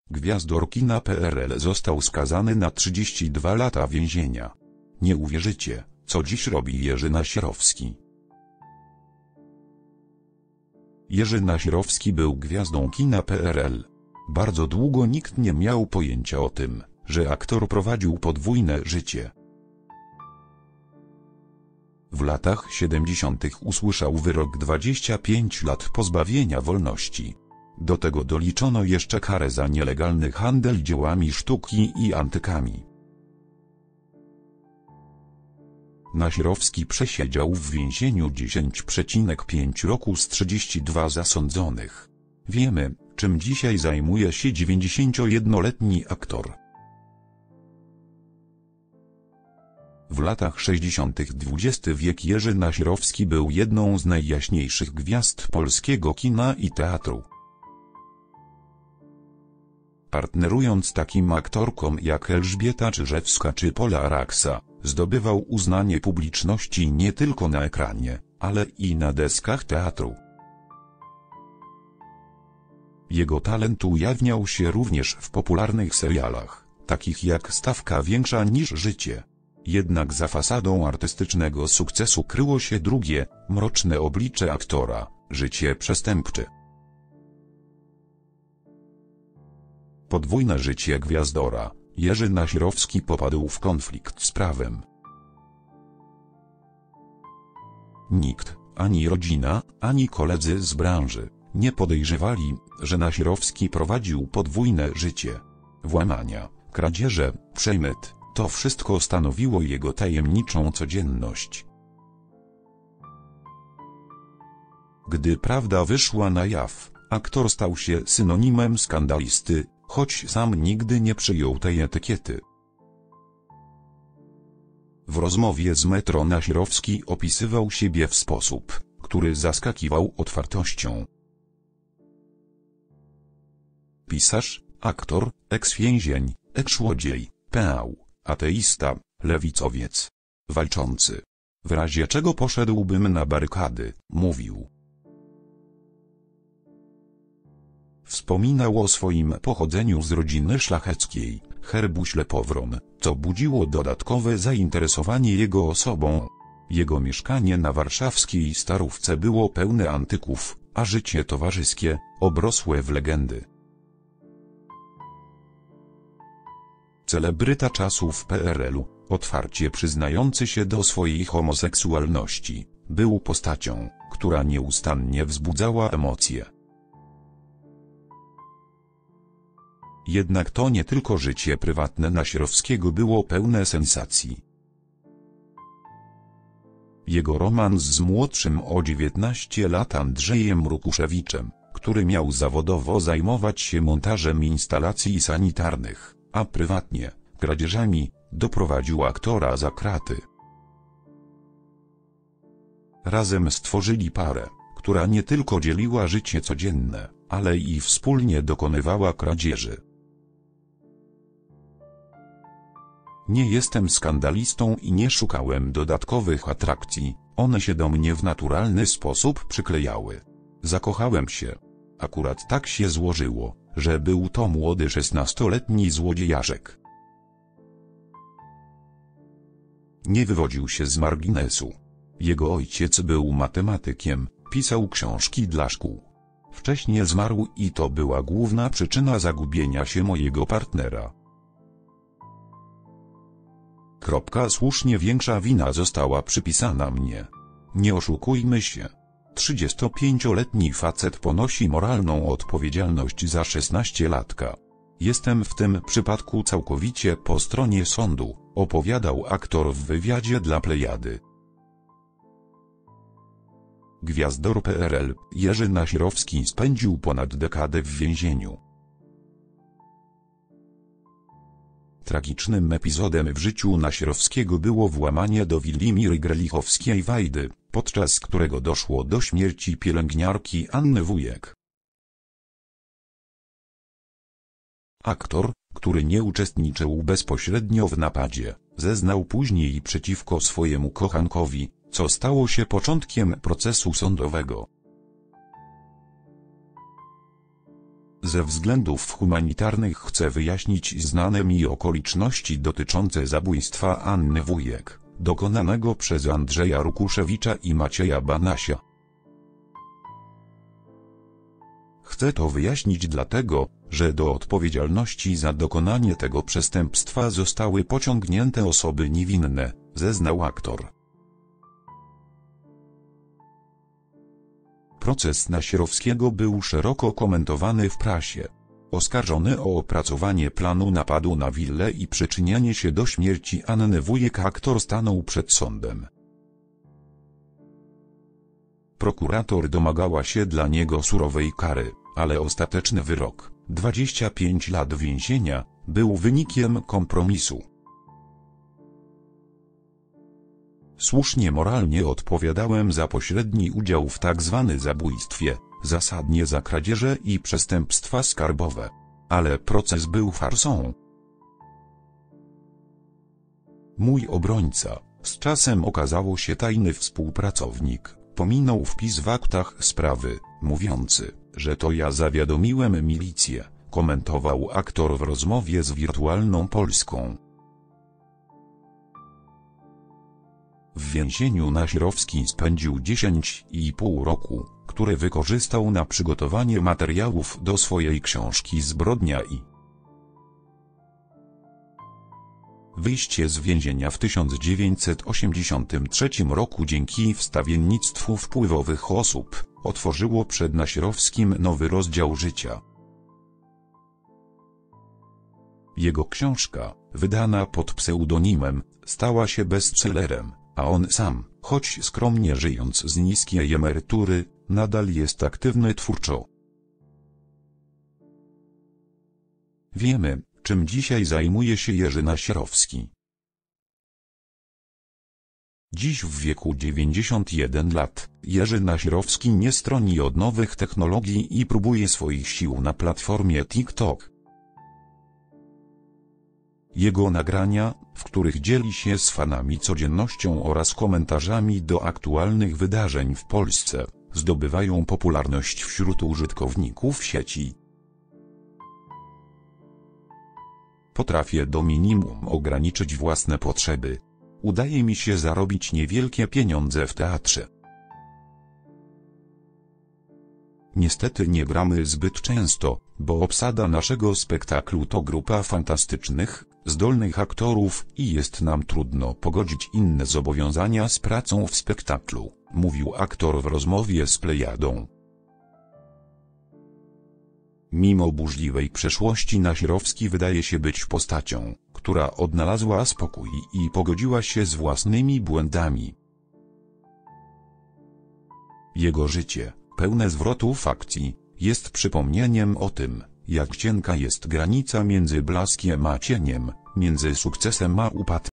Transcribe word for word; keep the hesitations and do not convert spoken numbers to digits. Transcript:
Gwiazdor kina P R L został skazany na trzydzieści dwa lata więzienia. Nie uwierzycie, co dziś robi Jerzy Nasierowski. Jerzy Nasierowski był gwiazdą kina P R L. Bardzo długo nikt nie miał pojęcia o tym, że aktor prowadził podwójne życie. W latach siedemdziesiątych usłyszał wyrok dwadzieścia pięć lat pozbawienia wolności. Do tego doliczono jeszcze karę za nielegalny handel dziełami sztuki i antykami. Nasierowski przesiedział w więzieniu dziesięć przecinek pięć roku z trzydziestu dwóch zasądzonych. Wiemy, czym dzisiaj zajmuje się dziewięćdziesięciojednoletni aktor. W latach sześćdziesiątych dwudziesty wiek Jerzy Nasierowski był jedną z najjaśniejszych gwiazd polskiego kina i teatru. Partnerując takim aktorkom jak Elżbieta Czyżewska czy Pola Raksa, zdobywał uznanie publiczności nie tylko na ekranie, ale i na deskach teatru. Jego talent ujawniał się również w popularnych serialach, takich jak Stawka większa niż życie. Jednak za fasadą artystycznego sukcesu kryło się drugie, mroczne oblicze aktora – życie przestępcze. Podwójne życie gwiazdora. Jerzy Nasierowski popadł w konflikt z prawem. Nikt, ani rodzina, ani koledzy z branży, nie podejrzewali, że Nasierowski prowadził podwójne życie. Włamania, kradzieże, przemyt – to wszystko stanowiło jego tajemniczą codzienność. Gdy prawda wyszła na jaw, aktor stał się synonimem skandalisty, choć sam nigdy nie przyjął tej etykiety. W rozmowie z Metro Nasierowski opisywał siebie w sposób, który zaskakiwał otwartością. Pisarz, aktor, eks-więzień, eks-złodziej, peał, ateista, lewicowiec, walczący. W razie czego poszedłbym na barykady, mówił. Wspominał o swoim pochodzeniu z rodziny szlacheckiej, herbu Ślepowron, co budziło dodatkowe zainteresowanie jego osobą. Jego mieszkanie na warszawskiej Starówce było pełne antyków, a życie towarzyskie, obrosłe w legendy. Celebryta czasów P R L-u, otwarcie przyznający się do swojej homoseksualności, był postacią, która nieustannie wzbudzała emocje. Jednak to nie tylko życie prywatne Nasierowskiego było pełne sensacji. Jego romans z młodszym o dziewiętnaście lat Andrzejem Rukuszewiczem, który miał zawodowo zajmować się montażem instalacji sanitarnych, a prywatnie kradzieżami, doprowadził aktora za kraty. Razem stworzyli parę, która nie tylko dzieliła życie codzienne, ale i wspólnie dokonywała kradzieży. Nie jestem skandalistą i nie szukałem dodatkowych atrakcji, one się do mnie w naturalny sposób przyklejały. Zakochałem się. Akurat tak się złożyło, że był to młody szesnastoletni złodziejaszek. Nie wywodził się z marginesu. Jego ojciec był matematykiem, pisał książki dla szkół. Wcześniej zmarł i to była główna przyczyna zagubienia się mojego partnera. Kropka, słusznie większa wina została przypisana mnie. Nie oszukujmy się. trzydziestopięcioletni facet ponosi moralną odpowiedzialność za szesnastolatka. Jestem w tym przypadku całkowicie po stronie sądu, opowiadał aktor w wywiadzie dla Plejady. Gwiazdor P R L Jerzy Nasierowski spędził ponad dekadę w więzieniu. Tragicznym epizodem w życiu Nasierowskiego było włamanie do willi Miry Grelichowskiej-Wajdy, podczas którego doszło do śmierci pielęgniarki Anny Wujek. Aktor, który nie uczestniczył bezpośrednio w napadzie, zeznał później przeciwko swojemu kochankowi, co stało się początkiem procesu sądowego. Ze względów humanitarnych chcę wyjaśnić znane mi okoliczności dotyczące zabójstwa Anny Wujek, dokonanego przez Andrzeja Rukuszewicza i Macieja Banasia. Chcę to wyjaśnić dlatego, że do odpowiedzialności za dokonanie tego przestępstwa zostały pociągnięte osoby niewinne, zeznał aktor. Proces Nasierowskiego był szeroko komentowany w prasie. Oskarżony o opracowanie planu napadu na willę i przyczynianie się do śmierci Anny Wujek aktor stanął przed sądem. Prokurator domagała się dla niego surowej kary, ale ostateczny wyrok, dwadzieścia pięć lat więzienia, był wynikiem kompromisu. Słusznie moralnie odpowiadałem za pośredni udział w tak zwanym zabójstwie, zasadnie za kradzieże i przestępstwa skarbowe. Ale proces był farsą. Mój obrońca, z czasem okazało się tajny współpracownik, pominął wpis w aktach sprawy, mówiący, że to ja zawiadomiłem milicję, komentował aktor w rozmowie z Wirtualną Polską. W więzieniu Nasierowski spędził dziesięć i pół roku, które wykorzystał na przygotowanie materiałów do swojej książki Zbrodnia i wyjście z więzienia w tysiąc dziewięćset osiemdziesiątym trzecim roku dzięki wstawiennictwu wpływowych osób, otworzyło przed Nasierowskim nowy rozdział życia. Jego książka, wydana pod pseudonimem, stała się bestsellerem, a on sam, choć skromnie żyjąc z niskiej emerytury, nadal jest aktywny twórczo. Wiemy, czym dzisiaj zajmuje się Jerzy Nasierowski. Dziś w wieku dziewięćdziesięciu jeden lat, Jerzy Nasierowski nie stroni od nowych technologii i próbuje swoich sił na platformie TikTok. Jego nagrania, w których dzieli się z fanami codziennością oraz komentarzami do aktualnych wydarzeń w Polsce, zdobywają popularność wśród użytkowników sieci. Potrafię do minimum ograniczyć własne potrzeby. Udaje mi się zarobić niewielkie pieniądze w teatrze. Niestety nie gramy zbyt często, bo obsada naszego spektaklu to grupa fantastycznych, zdolnych aktorów i jest nam trudno pogodzić inne zobowiązania z pracą w spektaklu, mówił aktor w rozmowie z Plejadą. Mimo burzliwej przeszłości Nasierowski wydaje się być postacią, która odnalazła spokój i pogodziła się z własnymi błędami. Jego życie, pełne zwrotów akcji, jest przypomnieniem o tym, jak cienka jest granica między blaskiem a cieniem, między sukcesem a upadkiem.